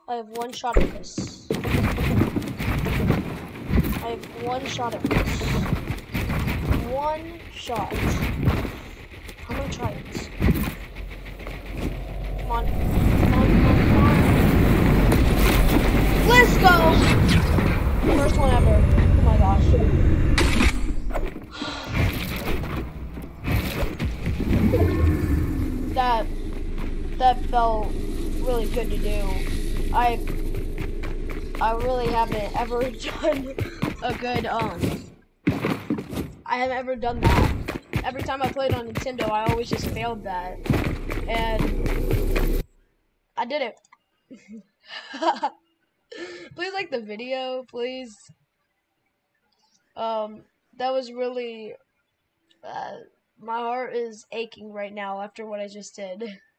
I have one shot at this. I have one shot at this. One shot. I'm gonna try it. Come on. Come on, come on, come on. Let's go! First one ever. Oh my gosh. That felt really good to do. I really haven't ever done a good I haven't ever done that. Every time I played on Nintendo, I always just failed that. And I did it. Please like the video, please. That was really my heart is aching right now after what I just did.